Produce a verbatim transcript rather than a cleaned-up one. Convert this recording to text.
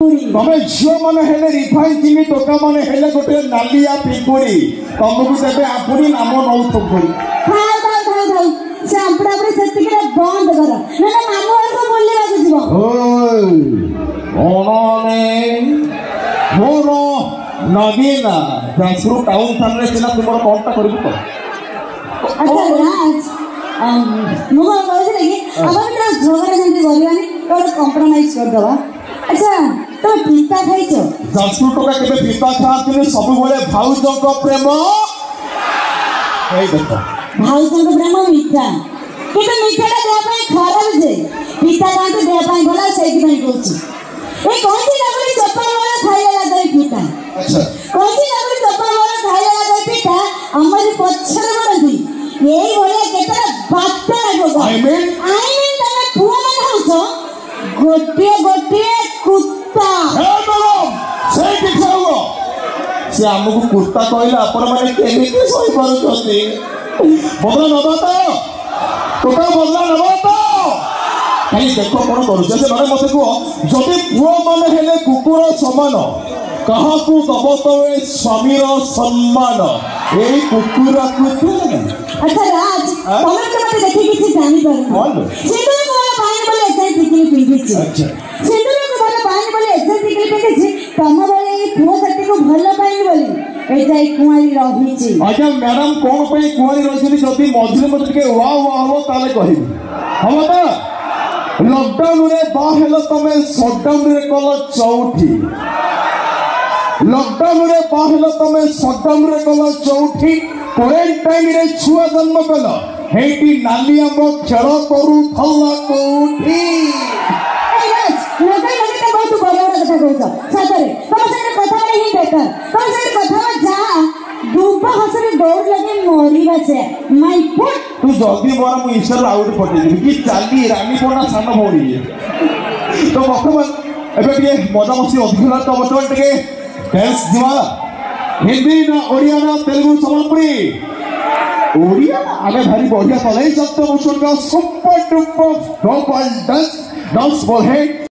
पिंकुड़ी तमे झियो माने हेले रिफाइन चिनी टोका माने हेले गोटे नालिया पिंकुड़ी तुमको देबे आपुनी नाम नौ थोड़ी खाओ खाओ खाओ खाओ से आपड़ा आपड़े सेति के बंद कर ना ना मामू और को बोलले बाकी जीवो ओय ओनने मोरो नगीना जासरू टाउन थाने सिना तुमर कोनटा करबो तो अच्छा राज मु कहले कि अपन ना झगड़ा जंती बोलवानी तो कंप्रोमाइज कर दवा अच्छा तो पिता खाइछो जासरू टोका केबे पिता खातिने सब बोले भाउजो को प्रेम एई देखो भाउजो को प्रेम मिठा किंतु मिठाटा देह ପାଇଁ खराब जे पिता खाते देह ପାଇଁ भला सेति ପାଇଁ कहूची ए कोनसी लगली चप्पा वाला खाइला लागई पिता अच्छा कोनसी लगली चप्पा वाला खाइला लागई पिता हमरी पछर बरदी एई भले केतरा बात्ता लागो आई मीन आई मीन तमे पुआ मन होछो गोटे गोटे कुत्ता हे मैडम से किछाओ से हमको कुत्ता कहला अपन माने केमिति सही करूछथि बदला नबा तो टोका बदला नबा तो खाली देखो कौन करूछ से माने मते को जदि पुओ माने हेले कुकुर समान कहाकू दब तो ए स्वामीर सम्मान एई कुकुर को अच्छा राज तमे तो मते देखि किछि जानि परु सिंदूर को वाला पानी बोले एते टिकली पिंदी छी अच्छा सिंदूर को वाला पानी बोले एते टिकली पिंदी छी तम बोले पुओ सती को भलो पानी बोली एते कुआरी रही छी अच्छा मैडम कोन पई कुआरी रही जदि मझिले मते के वाह वाह हो ताले कहिबी हम त लॉकडाउन रे बा हेलो तमे शटडाउन रे कल चौठी लॉकडाउन रे बा हेलो तमे शटडाउन रे कल चौठी क्वारंटाइन रे छुआ जन्म कल हेटी नाली हम खेल करू थल्ला कोठी ए राज लोगे लोगे तो बहुत बड़ा बड़ा कथा कहछ सातरे तम से कथा ही बेटर तम से कथा जा डूबा हसरे दौड़ लगे मोरी बचे माय फुट तू जल्दी मोर मु इंस्टा आउट पटे देबी कि चाली रानी पोना सान भौरी तो बखमन एबे के मजा मस्ती अधिकला तो बटन के डांस दिवा हिंदी ना ओडिया ना तेलुगु सम्बलपुरी ओडिया आगे भारी बढ़िया चले सकते मुसुर का super duper double dance dance बोल है।